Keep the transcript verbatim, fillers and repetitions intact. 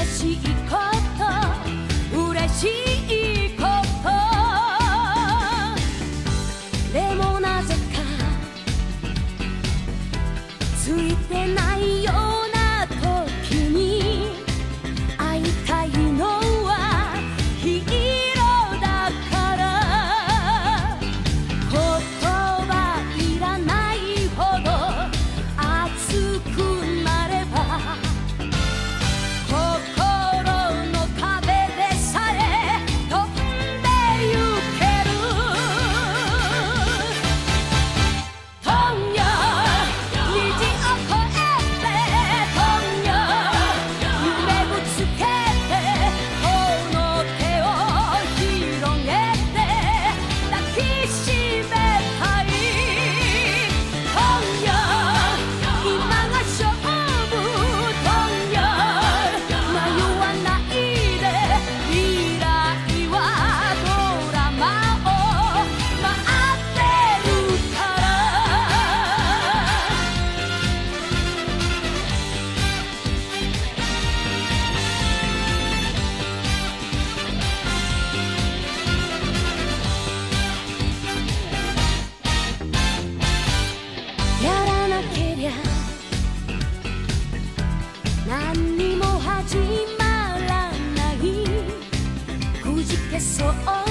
しいこと嬉しいことでもなぜかついてないような時に会いたいのはヒーローだから言葉いらないほど熱くなれば心の壁でさえ飛んでゆける飛んよ虹を越えて飛んよ夢ぶつけてこの手を広げて抱きしめたい飛んよ今が勝負飛んよ迷わないで未来はドラマを待ってるからやらなけりゃ何にも始まらないくじけそう